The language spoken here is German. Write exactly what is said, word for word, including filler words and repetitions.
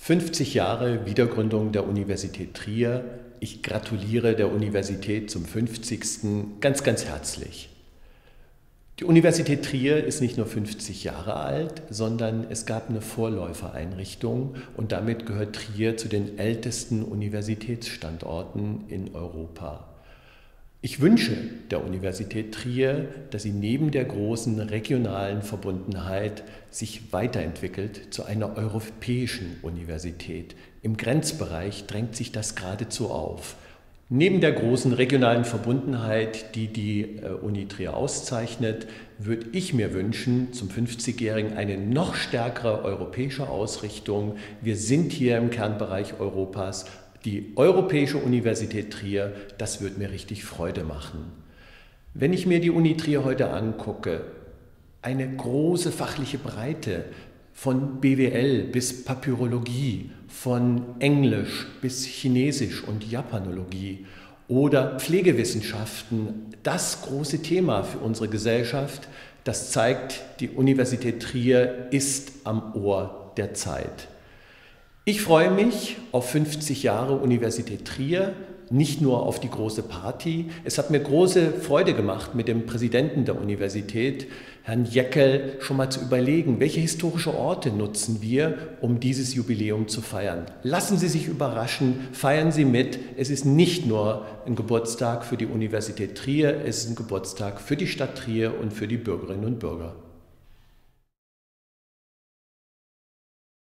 fünfzig Jahre Wiedergründung der Universität Trier. Ich gratuliere der Universität zum fünfzigsten ganz, ganz herzlich. Die Universität Trier ist nicht nur fünfzig Jahre alt, sondern es gab eine Vorläufereinrichtung und damit gehört Trier zu den ältesten Universitätsstandorten in Europa. Ich wünsche der Universität Trier, dass sie neben der großen regionalen Verbundenheit sich weiterentwickelt zu einer europäischen Universität. Im Grenzbereich drängt sich das geradezu auf. Neben der großen regionalen Verbundenheit, die die Uni Trier auszeichnet, würde ich mir wünschen, zum fünfzigjährigen eine noch stärkere europäische Ausrichtung. Wir sind hier im Kernbereich Europas. Die Europäische Universität Trier, das wird mir richtig Freude machen. Wenn ich mir die Uni Trier heute angucke, eine große fachliche Breite von B W L bis Papyrologie, von Englisch bis Chinesisch und Japanologie oder Pflegewissenschaften, das große Thema für unsere Gesellschaft, das zeigt, die Universität Trier ist am Ohr der Zeit. Ich freue mich auf fünfzig Jahre Universität Trier, nicht nur auf die große Party. Es hat mir große Freude gemacht, mit dem Präsidenten der Universität, Herrn Jeckel, schon mal zu überlegen, welche historische Orte nutzen wir, um dieses Jubiläum zu feiern. Lassen Sie sich überraschen, feiern Sie mit. Es ist nicht nur ein Geburtstag für die Universität Trier, es ist ein Geburtstag für die Stadt Trier und für die Bürgerinnen und Bürger.